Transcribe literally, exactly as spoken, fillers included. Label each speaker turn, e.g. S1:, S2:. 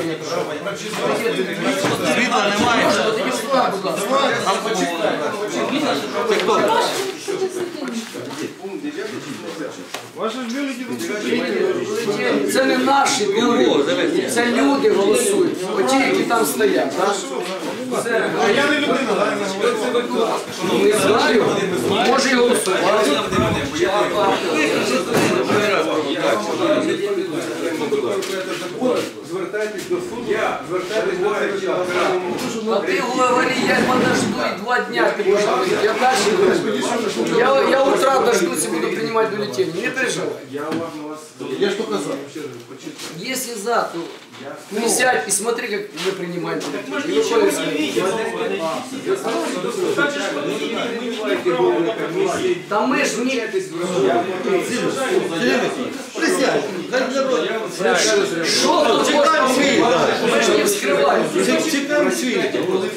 S1: Світла немає.
S2: Це не наші бюлетені, це люди голосують, оті, які там стоять.
S3: А я не людина,
S2: Не знаю, може і голосувати.
S3: звертайтесь до суду, звертайтесь до церкви.
S2: А ты говори, я подожду и два дня ты будешь говорить. Я дальше говорю. Я, я утра дождусь и буду принимать бюллетени. Не переживай.
S3: Я уважно вас...
S4: Я что сказал?
S2: Если за, то не сядь и смотри, как вы принимаете бюллетени. Да мы ж не...
S4: Присядь.
S2: Что тут можно? Мы ж не вскрываем.
S4: Чекаем свідків.